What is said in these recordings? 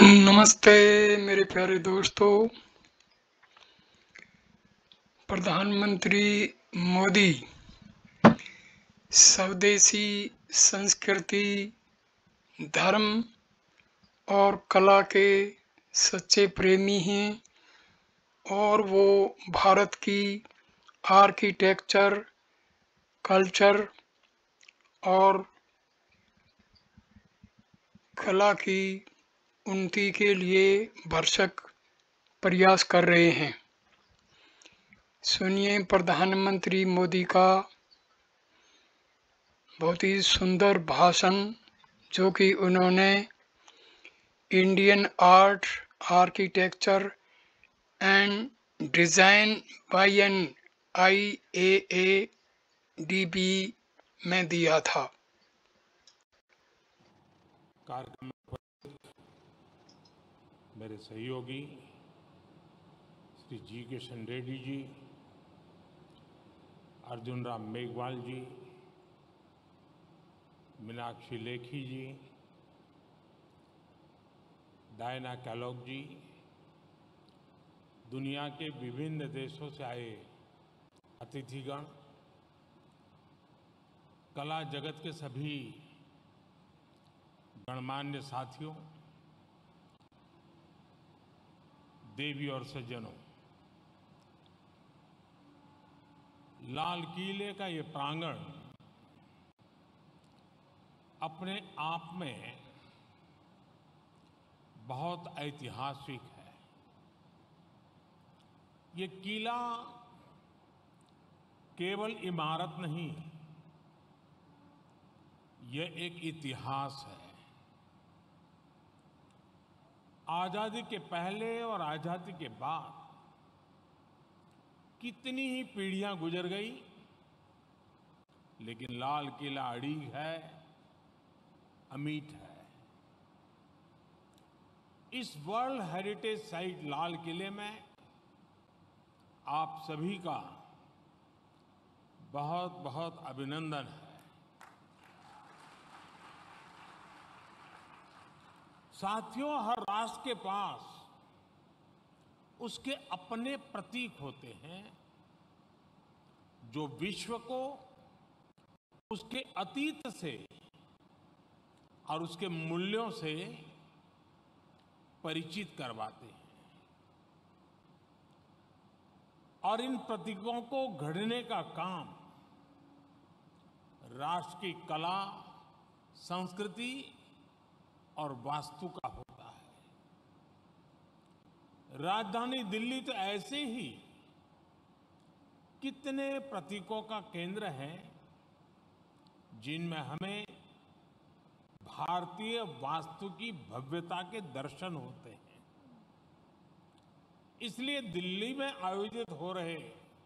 नमस्ते मेरे प्यारे दोस्तों। प्रधानमंत्री मोदी स्वदेशी संस्कृति, धर्म और कला के सच्चे प्रेमी हैं और वो भारत की आर्किटेक्चर, कल्चर और कला की उन्नति के लिए भरसक प्रयास कर रहे हैं। सुनिए प्रधानमंत्री मोदी का बहुत ही सुंदर भाषण जो कि उन्होंने Indian art, architecture and design by an IAADB में दिया था। कार्यक्रम में मेरे सहयोगी Shri G Kishan Reddy ji, Arjun Ram Meghwal ji, Meenakshi Lekhi ji, Diana Kellogg ji, दुनिया के विभिन्न देशों से आए अतिथिगण, कला जगत के सभी गणमान्य साथियों, देवी और सज्जनों, लाल किले का ये प्रांगण अपने आप में बहुत ऐतिहासिक है। ये किला केवल इमारत नहीं, ये एक इतिहास है। आजादी के पहले और आजादी के बाद कितनी ही पीढ़ियां गुजर गई, लेकिन लाल किला अड़िग है, अमिट है। इस वर्ल्ड हेरिटेज साइट लाल किले में आप सभी का बहुत बहुत अभिनंदन है। साथियों, हर राष्ट्र के पास उसके अपने प्रतीक होते हैं जो विश्व को उसके अतीत से और उसके मूल्यों से परिचित करवाते हैं। और इन प्रतीकों को गढ़ने का काम राष्ट्र की कला, संस्कृति और वास्तु का होता है। राजधानी दिल्ली तो ऐसे ही कितने प्रतीकों का केंद्र है जिनमें हमें भारतीय वास्तु की भव्यता के दर्शन होते हैं। इसलिए दिल्ली में आयोजित हो रहे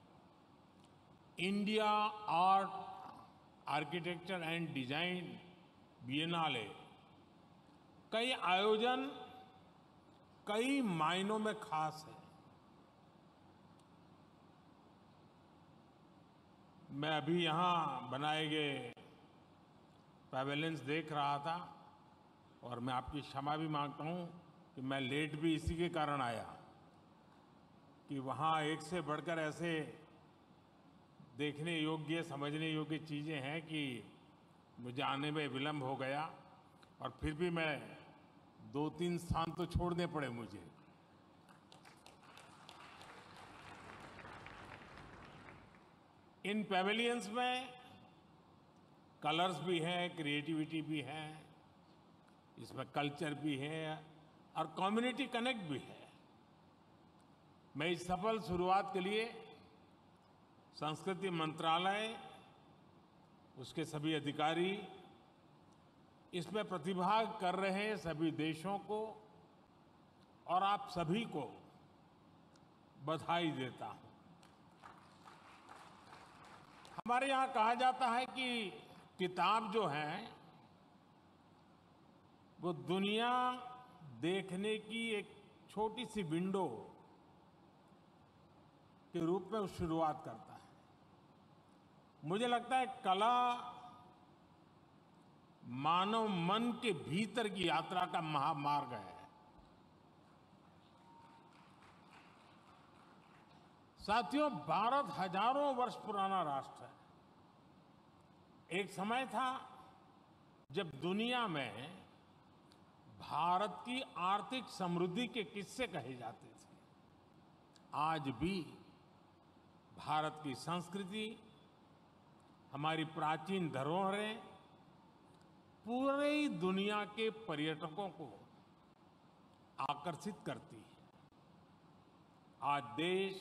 India art, architecture and design biennale कई आयोजन कई मायनों में खास है। मैं अभी यहां बनाए गए पैवेलियंस देख रहा था और मैं आपकी क्षमा भी मांगता हूं कि मैं लेट भी इसी के कारण आया कि वहां एक से बढ़कर ऐसे देखने योग्य, समझने योग्य चीजें हैं कि मुझे आने में विलंब हो गया और फिर भी मैं 2-3 स्थान तो छोड़ने पड़े मुझे। इन पैवेलियंस में कलर्स भी है, क्रिएटिविटी भी है, इसमें कल्चर भी है और कम्युनिटी कनेक्ट भी है। मैं इस सफल शुरुआत के लिए संस्कृति मंत्रालय, उसके सभी अधिकारी, इसमें प्रतिभाग कर रहे सभी देशों को और आप सभी को बधाई देता हूं। हमारे यहां कहा जाता है कि किताब जो है वो दुनिया देखने की एक छोटी सी विंडो के रूप में शुरुआत करता है। मुझे लगता है कला मानव मन के भीतर की यात्रा का महामार्ग है। साथियों, भारत हजारों वर्ष पुराना राष्ट्र है। एक समय था जब दुनिया में भारत की आर्थिक समृद्धि के किस्से कहे जाते थे। आज भी भारत की संस्कृति, हमारी प्राचीन धरोहरें पूरी दुनिया के पर्यटकों को आकर्षित करती है। आज देश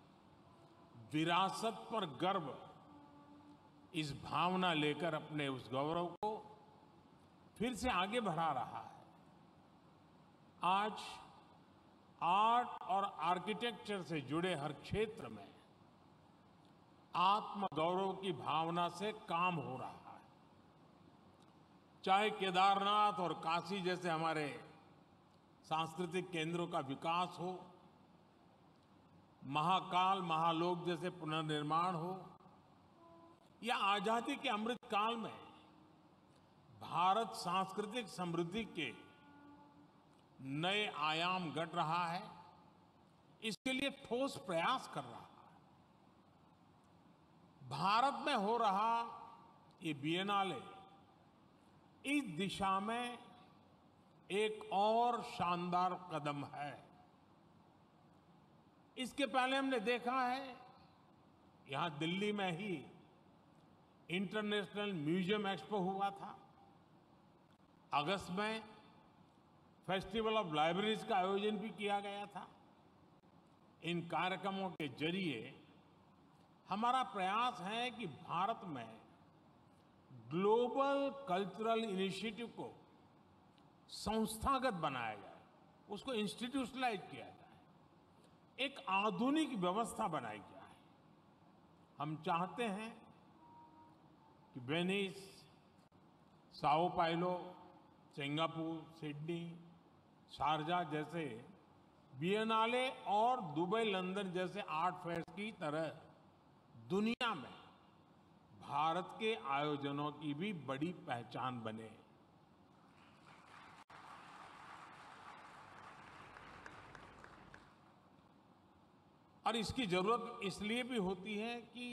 विरासत पर गर्व, इस भावना लेकर अपने उस गौरव को फिर से आगे बढ़ा रहा है। आज आर्ट और आर्किटेक्चर से जुड़े हर क्षेत्र में आत्मगौरव की भावना से काम हो रहा है। चाहे केदारनाथ और काशी जैसे हमारे सांस्कृतिक केंद्रों का विकास हो, महाकाल, महालोक जैसे पुनर्निर्माण हो, या आजादी के अमृत काल में भारत सांस्कृतिक समृद्धि के नए आयाम गढ़ रहा है, इसके लिए ठोस प्रयास कर रहा है। भारत में हो रहा ये बिएनाले इस दिशा में एक और शानदार कदम है। इसके पहले हमने देखा है, यहां दिल्ली में ही इंटरनेशनल म्यूजियम एक्सपो हुआ था। अगस्त में फेस्टिवल ऑफ लाइब्रेरीज का आयोजन भी किया गया था। इन कार्यक्रमों के जरिए हमारा प्रयास है कि भारत में ग्लोबल कल्चरल इनिशिएटिव को संस्थागत बनाया जाए, उसको इंस्टीट्यूशनलाइज किया जाए, एक आधुनिक व्यवस्था बनाई जाए। हम चाहते हैं कि वेनिस, साओ पाउलो, सिंगापुर, सिडनी, शारजाह जैसे बिएनाले और दुबई, लंदन जैसे आर्ट फेयर्स की तरह दुनिया में भारत के आयोजनों की भी बड़ी पहचान बने। और इसकी जरूरत इसलिए भी होती है कि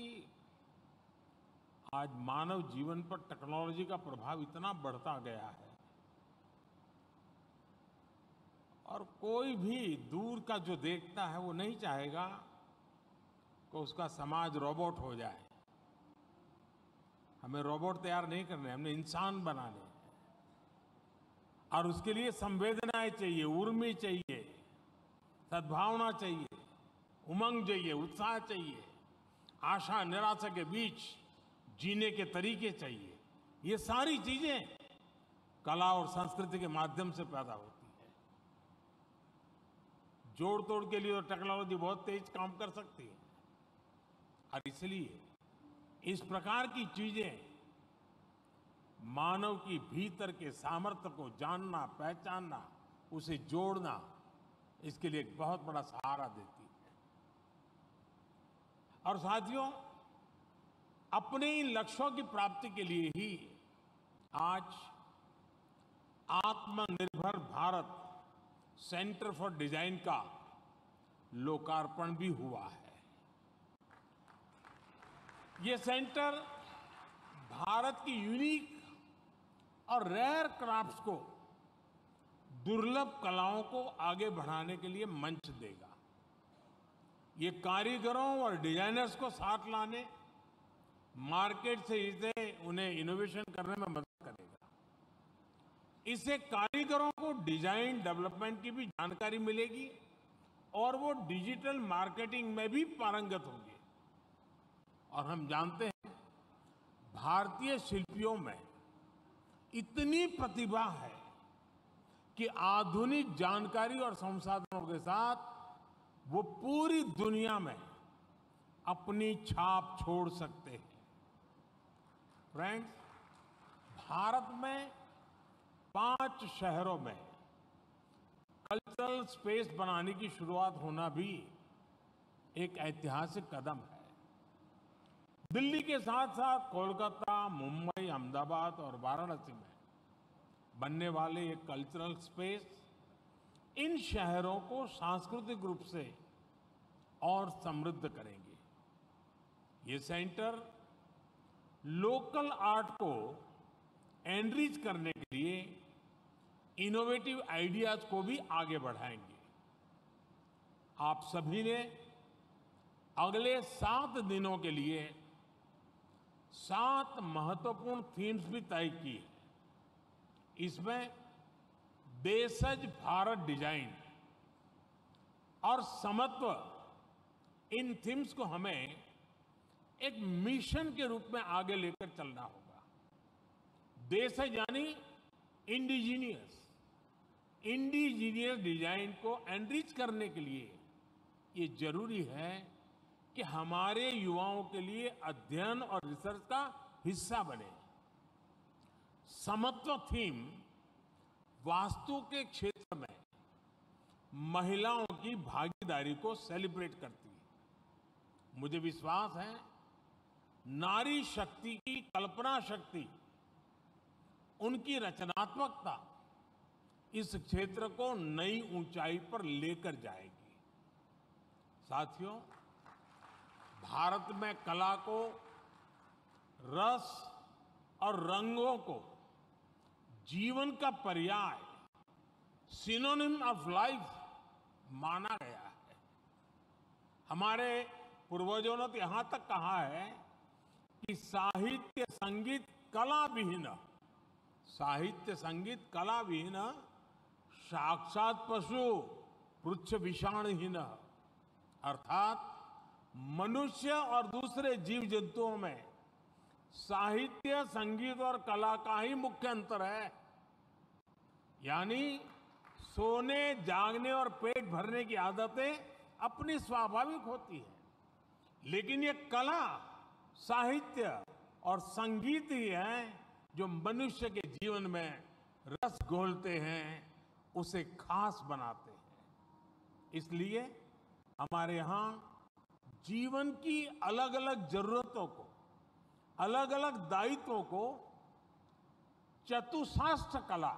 आज मानव जीवन पर टेक्नोलॉजी का प्रभाव इतना बढ़ता गया है और कोई भी दूर का जो देखता है वो नहीं चाहेगा कि उसका समाज रोबोट हो जाए। हमें रोबोट तैयार नहीं करने, हमने इंसान बनाने हैं। और उसके लिए संवेदनाएं चाहिए, उर्मी चाहिए, सद्भावना चाहिए, उमंग चाहिए, उत्साह चाहिए, आशा निराशा के बीच जीने के तरीके चाहिए। ये सारी चीजें कला और संस्कृति के माध्यम से पैदा होती है। जोड़ तोड़ के लिए तो टेक्नोलॉजी बहुत तेज काम कर सकती है और इसलिए इस प्रकार की चीजें मानव की भीतर के सामर्थ्य को जानना, पहचानना, उसे जोड़ना, इसके लिए एक बहुत बड़ा सहारा देती है। और साथियों, अपने इन लक्ष्यों की प्राप्ति के लिए ही आज आत्मनिर्भर भारत सेंटर फॉर डिजाइन का लोकार्पण भी हुआ है। ये सेंटर भारत की यूनिक और रेयर क्राफ्ट्स को, दुर्लभ कलाओं को आगे बढ़ाने के लिए मंच देगा। ये कारीगरों और डिजाइनर्स को साथ लाने, मार्केट से इसे उन्हें इनोवेशन करने में मदद करेगा। इससे कारीगरों को डिजाइन डेवलपमेंट की भी जानकारी मिलेगी और वो डिजिटल मार्केटिंग में भी पारंगत होंगे। और हम जानते हैं भारतीय शिल्पियों में इतनी प्रतिभा है कि आधुनिक जानकारी और संसाधनों के साथ वो पूरी दुनिया में अपनी छाप छोड़ सकते हैं। फ्रेंड्स, भारत में 5 शहरों में कल्चरल स्पेस बनाने की शुरुआत होना भी एक ऐतिहासिक कदम है। दिल्ली के साथ साथ कोलकाता, मुंबई, अहमदाबाद और वाराणसी में बनने वाले ये कल्चरल स्पेस इन शहरों को सांस्कृतिक रूप से और समृद्ध करेंगे। ये सेंटर लोकल आर्ट को एनरिच करने के लिए इनोवेटिव आइडियाज को भी आगे बढ़ाएंगे। आप सभी ने अगले 7 दिनों के लिए 7 महत्वपूर्ण थीम्स भी तय की है। इसमें देशज भारत डिजाइन और समत्व, इन थीम्स को हमें एक मिशन के रूप में आगे लेकर चलना होगा। देशज यानी इंडिजीनियस डिजाइन को एनरिच करने के लिए ये जरूरी है कि हमारे युवाओं के लिए अध्ययन और रिसर्च का हिस्सा बने। समत्व थीम वास्तु के क्षेत्र में महिलाओं की भागीदारी को सेलिब्रेट करती है। मुझे विश्वास है नारी शक्ति की कल्पना शक्ति, उनकी रचनात्मकता इस क्षेत्र को नई ऊंचाई पर लेकर जाएगी। साथियों, भारत में कला को, रस और रंगों को जीवन का पर्याय, सिनोनिम ऑफ लाइफ माना गया है। हमारे पूर्वजों ने तो यहां तक कहा है कि साहित्य संगीत कला विहीन, साहित्य संगीत कला विहीन साक्षात पशु पृच्छ विषाणहीन, अर्थात मनुष्य और दूसरे जीव जंतुओं में साहित्य, संगीत और कला का ही मुख्य अंतर है। यानी सोने, जागने और पेट भरने की आदतें अपनी स्वाभाविक होती है, लेकिन ये कला, साहित्य और संगीत ही है जो मनुष्य के जीवन में रस घोलते हैं, उसे खास बनाते हैं। इसलिए हमारे यहां जीवन की अलग अलग जरूरतों को, अलग अलग दायित्वों को चतुशास्त्र कला,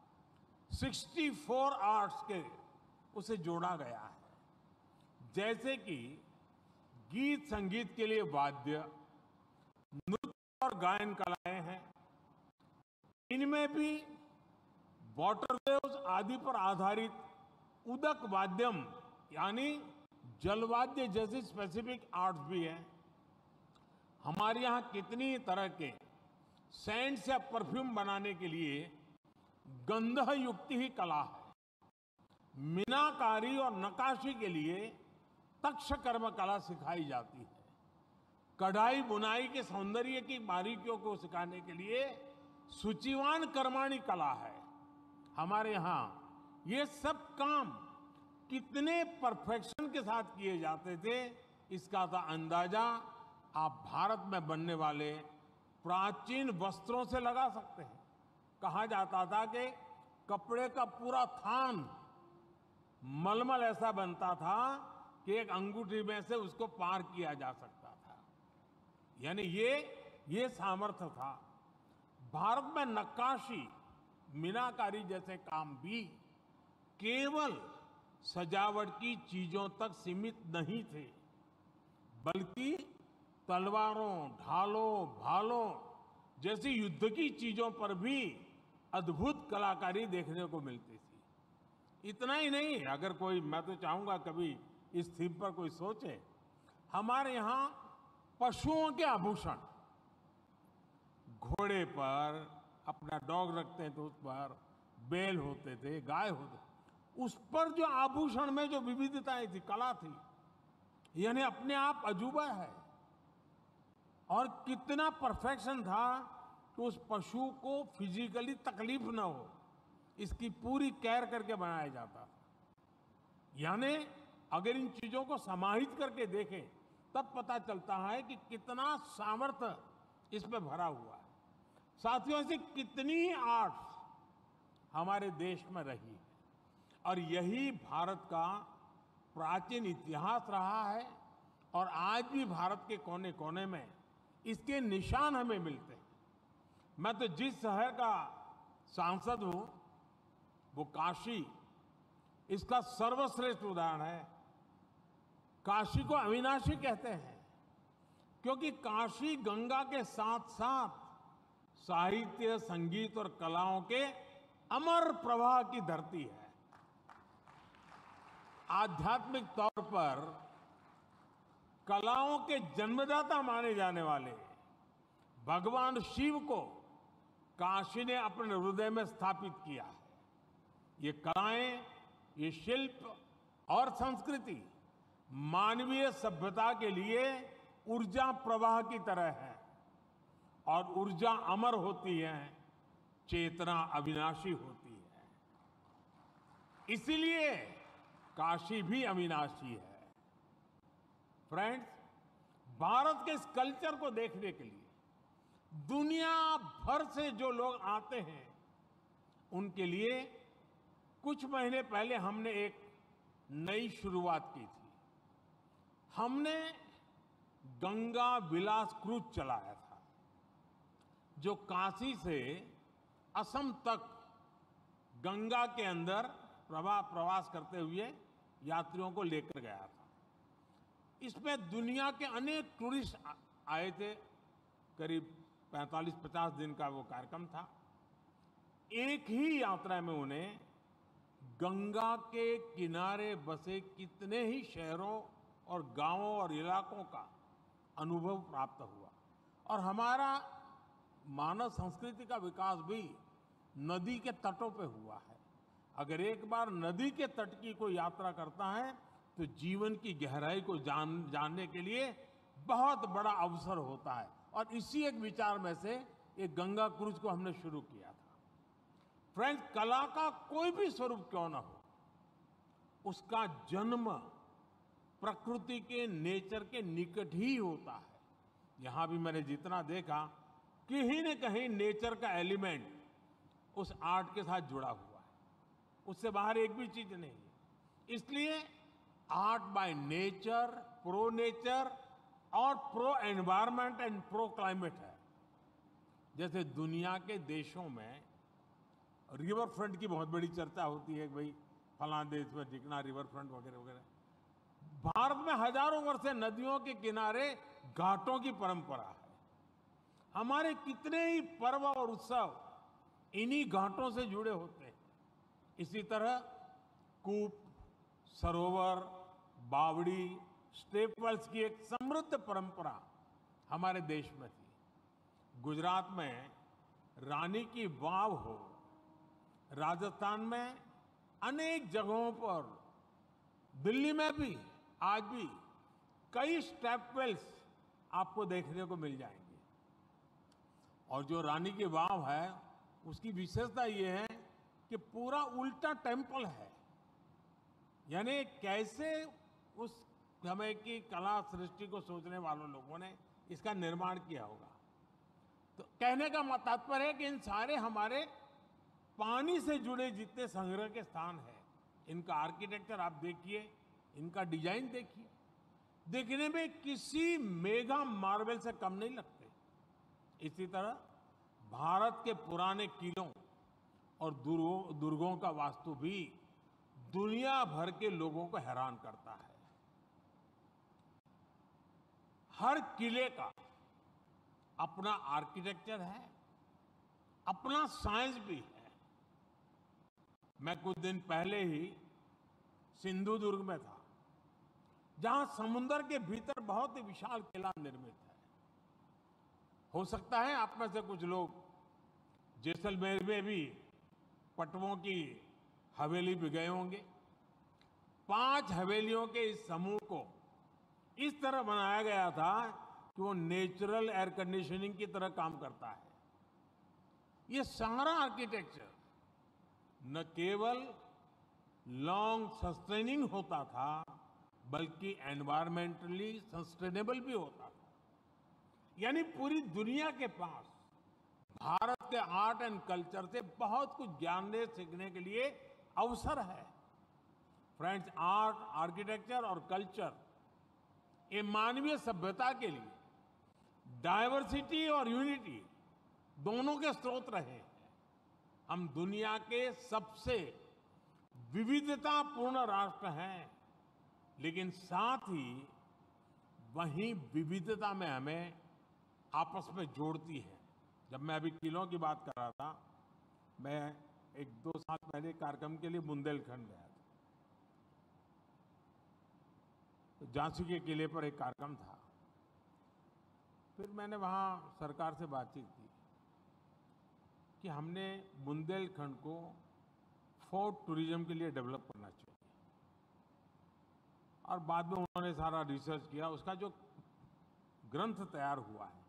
64 आर्ट्स के उसे जोड़ा गया है। जैसे कि गीत संगीत के लिए वाद्य, नृत्य और गायन कलाएं हैं। इनमें भी वाटर वेव्स आदि पर आधारित उदक वाद्यम यानी जलवाद्य जैसी स्पेसिफिक आर्ट्स भी है। हमारे यहाँ कितनी तरह के सेंट्स या परफ्यूम बनाने के लिए गंध युक्ति ही कला है। मीनाकारी और नक्काशी के लिए तक्षकर्म कला सिखाई जाती है। कढ़ाई बुनाई के सौंदर्य की बारीकियों को सिखाने के लिए सूचिवान कर्माणी कला है। हमारे यहाँ ये सब काम कितने परफेक्शन के साथ किए जाते थे, इसका तो अंदाजा आप भारत में बनने वाले प्राचीन वस्त्रों से लगा सकते हैं। कहा जाता था कि कपड़े का पूरा थान मलमल ऐसा बनता था कि एक अंगूठी में से उसको पार किया जा सकता था। यानी ये सामर्थ्य था। भारत में नक्काशी, मीनाकारी जैसे काम भी केवल सजावट की चीजों तक सीमित नहीं थे, बल्कि तलवारों, ढालों, भालों जैसी युद्ध की चीजों पर भी अद्भुत कलाकारी देखने को मिलती थी। इतना ही नहीं, अगर कोई, मैं तो चाहूंगा कभी इस थीम पर कोई सोचे, हमारे यहां पशुओं के आभूषण, घोड़े पर अपना डॉग रखते हैं तो उस पर बैल होते थे, गाय होते, उस पर जो आभूषण में जो विविधताएं थी, कला थी, यानी अपने आप अजूबा है। और कितना परफेक्शन था कि उस पशु को फिजिकली तकलीफ ना हो, इसकी पूरी केयर करके बनाया जाता था। यानी अगर इन चीजों को समाहित करके देखें तब पता चलता है कि कितना सामर्थ्य इसमें भरा हुआ है। साथियों, ऐसी कितनी आर्ट्स हमारे देश में रही है और यही भारत का प्राचीन इतिहास रहा है और आज भी भारत के कोने कोने में इसके निशान हमें मिलते हैं। मैं तो जिस शहर का सांसद हूं वो काशी इसका सर्वश्रेष्ठ उदाहरण है। काशी को अविनाशी कहते हैं क्योंकि काशी गंगा के साथ साथ साहित्य, संगीत और कलाओं के अमर प्रवाह की धरती है। आध्यात्मिक तौर पर कलाओं के जन्मदाता माने जाने वाले भगवान शिव को काशी ने अपने हृदय में स्थापित किया है। ये कलाएं, ये शिल्प और संस्कृति मानवीय सभ्यता के लिए ऊर्जा प्रवाह की तरह है और ऊर्जा अमर होती है, चेतना अविनाशी होती है। इसीलिए काशी भी अविनाशी है। फ्रेंड्स, भारत के इस कल्चर को देखने के लिए दुनिया भर से जो लोग आते हैं, उनके लिए कुछ महीने पहले हमने एक नई शुरुआत की थी। हमने गंगा विलास क्रूज चलाया था, जो काशी से असम तक गंगा के अंदर प्रवास करते हुए यात्रियों को लेकर गया था। इसमें दुनिया के अनेक टूरिस्ट आए थे। करीब 45-50 दिन का वो कार्यक्रम था। एक ही यात्रा में उन्हें गंगा के किनारे बसे कितने ही शहरों और गांवों और इलाकों का अनुभव प्राप्त हुआ। और हमारा मानव संस्कृति का विकास भी नदी के तटों पे हुआ है। अगर एक बार नदी के तट की कोई यात्रा करता है तो जीवन की गहराई को जानने के लिए बहुत बड़ा अवसर होता है। और इसी एक विचार में से एक गंगा क्रूज को हमने शुरू किया था। फ्रेंड्स, कला का कोई भी स्वरूप क्यों ना हो, उसका जन्म प्रकृति के, नेचर के निकट ही होता है। यहां भी मैंने जितना देखा, कहीं न कहीं नेचर का एलिमेंट उस आर्ट के साथ जुड़ा हुआ है। उससे बाहर एक भी चीज नहीं है। इसलिए art by nature, pro nature और pro environment and pro climate है। जैसे दुनिया के देशों में रिवर फ्रंट की बहुत बड़ी चर्चा होती है कि भाई फलां देश में दिखना रिवर फ्रंट वगैरह वगैरह। भारत में हजारों वर्ष से नदियों के किनारे घाटों की परंपरा है। हमारे कितने ही पर्व और उत्सव इन्हीं घाटों से जुड़े होते हैं। इसी तरह कूप, सरोवर, बावड़ी, स्टेपवेल्स की एक समृद्ध परंपरा हमारे देश में थी। गुजरात में रानी की वाव हो, राजस्थान में अनेक जगहों पर, दिल्ली में भी आज भी कई स्टेपवेल्स आपको देखने को मिल जाएंगे। और जो रानी की वाव है, उसकी विशेषता ये है कि पूरा उल्टा टेम्पल है। यानी कैसे उस समय की कला सृष्टि को सोचने वालों लोगों ने इसका निर्माण किया होगा। तो कहने का तात्पर्य है कि इन सारे हमारे पानी से जुड़े जितने संग्रह के स्थान हैं, इनका आर्किटेक्चर आप देखिए, इनका डिजाइन देखिए, देखने में किसी मेगा मार्बल से कम नहीं लगते। इसी तरह भारत के पुराने किलों और दुर्गों का वास्तु भी दुनिया भर के लोगों को हैरान करता है। हर किले का अपना आर्किटेक्चर है, अपना साइंस भी है। मैं कुछ दिन पहले ही सिंधुदुर्ग में था, जहां समुद्र के भीतर बहुत ही विशाल किला निर्मित है। हो सकता है आप में से कुछ लोग जैसलमेर में भी पटवों की हवेली भी गए होंगे। 5 हवेलियों के इस समूह को इस तरह बनाया गया था कि वो नेचुरल एयर कंडीशनिंग की तरह काम करता है। ये सारा आर्किटेक्चर न केवल लॉन्ग सस्टेनिंग होता था, बल्कि एनवायरमेंटली सस्टेनेबल भी होता था। यानी पूरी दुनिया के पास भारत के आर्ट एंड कल्चर से बहुत कुछ जानने सीखने के लिए अवसर है। फ्रेंड्स, आर्ट, आर्किटेक्चर और कल्चर ये मानवीय सभ्यता के लिए डायवर्सिटी और यूनिटी दोनों के स्रोत रहे हैं। हम दुनिया के सबसे विविधतापूर्ण राष्ट्र हैं, लेकिन साथ ही वहीं विविधता में हमें आपस में जोड़ती है। जब मैं अभी किलों की बात कर रहा था, मैं 1-2 साल पहले कार्यक्रम के लिए बुंदेलखंड गया था। तो झांसी के किले पर एक कार्यक्रम था। फिर मैंने वहाँ सरकार से बातचीत की कि हमने बुंदेलखंड को फोर्ट टूरिज्म के लिए डेवलप करना चाहिए। और बाद में उन्होंने सारा रिसर्च किया, उसका जो ग्रंथ तैयार हुआ है,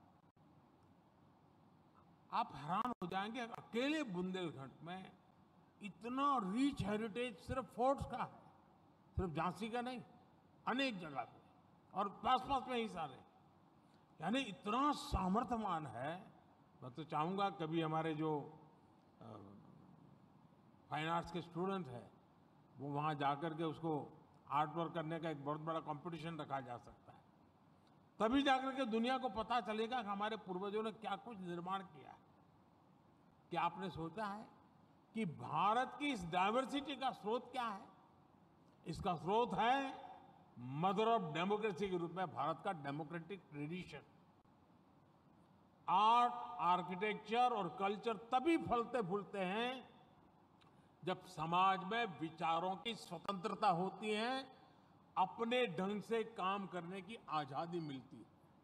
आप हैरान हो जाएंगे। अकेले बुंदेलखंड में इतना रिच हेरिटेज सिर्फ फोर्ट्स का है, सिर्फ झांसी का नहीं, अनेक जगह पे और पास पास में ही सारे, यानी इतना सामर्थ्यवान है। मैं तो चाहूंगा कभी हमारे जो फाइन आर्ट्स के स्टूडेंट हैं वो वहाँ जाकर के उसको आर्ट वर्क करने का एक बहुत बड़ा कंपटीशन रखा जा सकता है। तभी जाकर के दुनिया को पता चलेगा कि हमारे पूर्वजों ने क्या कुछ निर्माण किया है। क्या आपने सोचा है कि भारत की इस डायवर्सिटी का स्रोत क्या है? इसका स्रोत है मदर ऑफ डेमोक्रेसी के रूप में भारत का डेमोक्रेटिक ट्रेडिशन। आर्ट, आर्किटेक्चर और कल्चर तभी फलते फूलते हैं जब समाज में विचारों की स्वतंत्रता होती है, अपने ढंग से काम करने की आजादी मिलती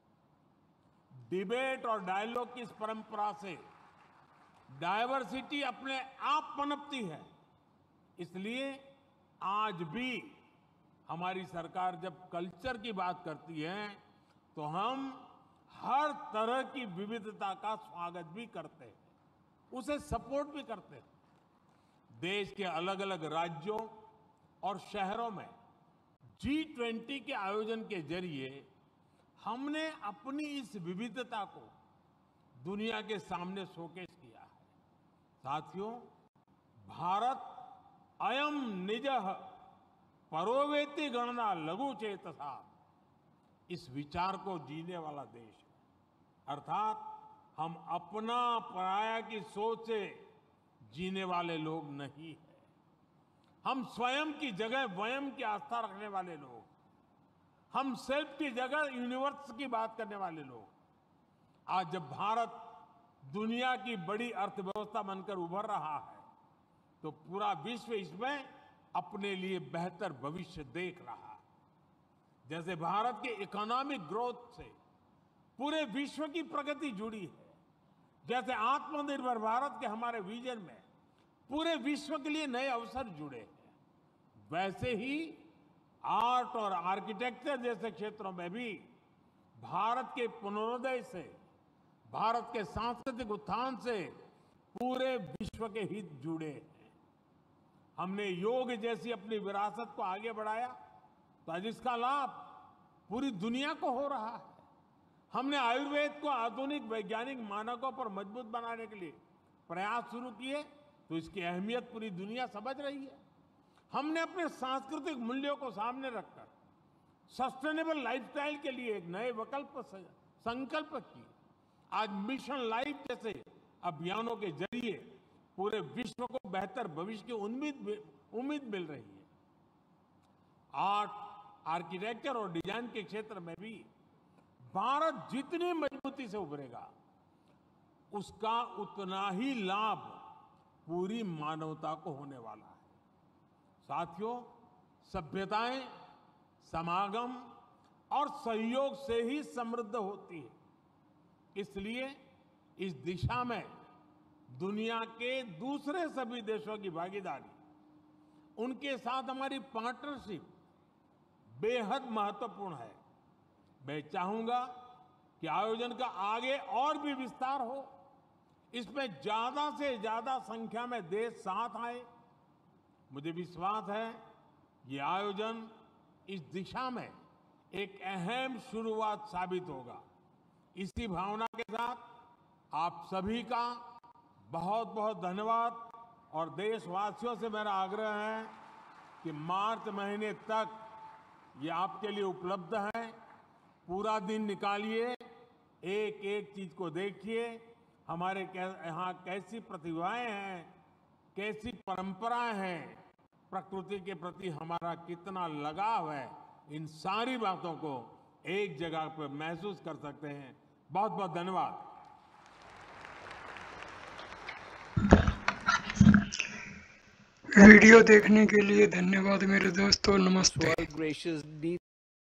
है। डिबेट और डायलॉग की इस परंपरा से डायवर्सिटी अपने आप पनपती है। इसलिए आज भी हमारी सरकार जब कल्चर की बात करती है तो हम हर तरह की विविधता का स्वागत भी करते हैं, उसे सपोर्ट भी करते हैं। देश के अलग अलग राज्यों और शहरों में G20 के आयोजन के जरिए हमने अपनी इस विविधता को दुनिया के सामने शोकेस किया है। साथियों, भारत अयम निजः परोवेति गणना लघु चेतसा, इस विचार को जीने वाला देश है। अर्थात हम अपना पराया की सोच से जीने वाले लोग नहीं है। हम स्वयं की जगह वयम की आस्था रखने वाले लोग, हम सेल्फ की जगह यूनिवर्स की बात करने वाले लोग। आज जब भारत दुनिया की बड़ी अर्थव्यवस्था बनकर उभर रहा है तो पूरा विश्व इसमें अपने लिए बेहतर भविष्य देख रहा है। जैसे भारत के इकोनॉमिक ग्रोथ से पूरे विश्व की प्रगति जुड़ी है, जैसे आत्मनिर्भर भारत के हमारे विजन में पूरे विश्व के लिए नए अवसर जुड़े हैं, वैसे ही आर्ट और आर्किटेक्चर जैसे क्षेत्रों में भी भारत के पुनरोदय से, भारत के सांस्कृतिक उत्थान से पूरे विश्व के हित जुड़े हैं। हमने योग जैसी अपनी विरासत को आगे बढ़ाया तो आज इसका लाभ पूरी दुनिया को हो रहा है। हमने आयुर्वेद को आधुनिक वैज्ञानिक मानकों पर मजबूत बनाने के लिए प्रयास शुरू किए तो इसकी अहमियत पूरी दुनिया समझ रही है। हमने अपने सांस्कृतिक मूल्यों को सामने रखकर सस्टेनेबल लाइफस्टाइल के लिए एक नए विकल्प संकल्प की। आज मिशन लाइफ जैसे अभियानों के जरिए पूरे विश्व को बेहतर भविष्य की उम्मीद मिल रही है। आर्ट, आर्किटेक्चर और डिजाइन के क्षेत्र में भी भारत जितनी मजबूती से उभरेगा उसका उतना ही लाभ पूरी मानवता को होने वाला है। साथियों, सभ्यताएं समागम और सहयोग से ही समृद्ध होती है। इसलिए इस दिशा में दुनिया के दूसरे सभी देशों की भागीदारी, उनके साथ हमारी पार्टनरशिप बेहद महत्वपूर्ण है। मैं चाहूंगा कि आयोजन का आगे और भी विस्तार हो, इसमें ज्यादा से ज्यादा संख्या में देश साथ आए। मुझे विश्वास है ये आयोजन इस दिशा में एक अहम शुरुआत साबित होगा। इसी भावना के साथ आप सभी का बहुत बहुत धन्यवाद और देशवासियों से मेरा आग्रह है कि मार्च महीने तक ये आपके लिए उपलब्ध है। पूरा दिन निकालिए, एक एक चीज को देखिए, हमारे यहाँ कैसी प्रतिभाएं हैं, कैसी परंपराएं हैं, प्रकृति के प्रति हमारा कितना लगाव है, इन सारी बातों को एक जगह पर महसूस कर सकते हैं। बहुत बहुत धन्यवाद। वीडियो देखने के लिए धन्यवाद मेरे दोस्तों, नमस्ते। Gracious